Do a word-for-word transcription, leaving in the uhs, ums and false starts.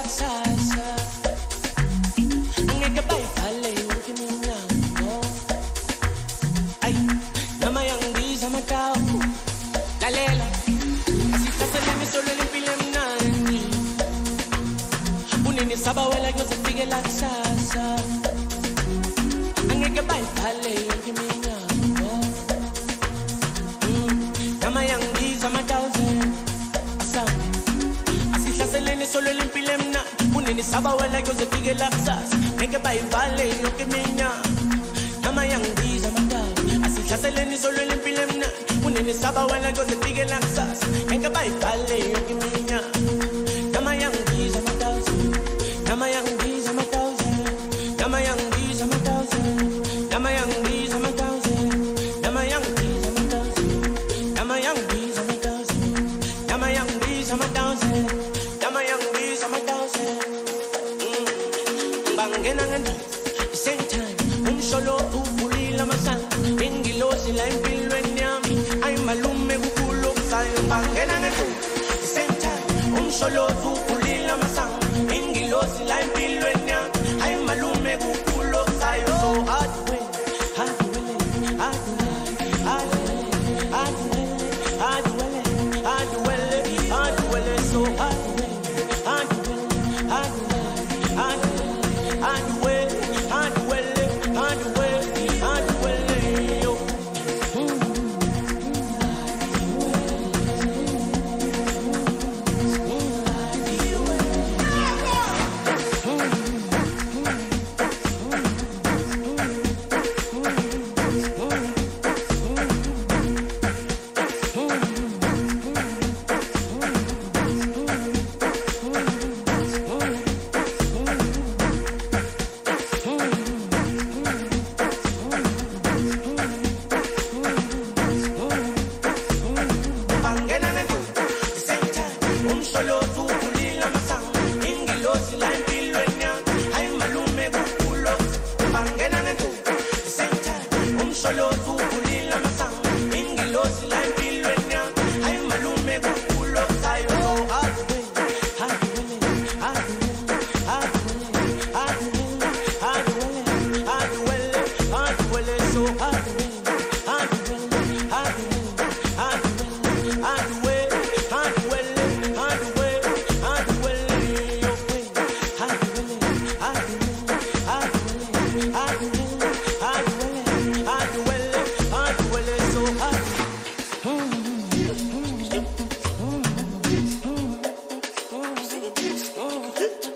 la salsa. Angeke bayivale yonke iminyango. Ay, namayangbiza amatawu. Lalela, asihlasele solo lempilo emnandi. Unini sabawela kuzofike la kusasa. Angeke bayivale yonke iminyango. Namayangbiza amatawu. Asihlasele solo lempilo emnandi. Unini sabawela kuzofike la kusasa. Angeke bayivale yonke iminyango. Namayangbiza amatawu. Asihlasele solo lempilo emnandi. Unini sabawela kuzofike la kusasa. Angeke bayivale yonke iminyango. Namayangbiza amatawu. Namayangbiza amatawu. Namayangbiza amatawu. Namayangbiza amatawu. Namayangbiza amatawu. Namayangbiza amatawu. Namayangbiza amatawu. Namayangbiza amatawu. Bangena ngani same time umsholo ubulila masana ingilosi la empilweni yami ay malume kukulo kusayo bangena ngani same time umsholo ubulila masana ingilosi la empilweni yami ay malume kukulo kusayo so hard way hard way hard way hard way hard way hard way hard way hard way so hard way hard way hard way hard way hard way hard way hard way hard way yo Mm-hmm.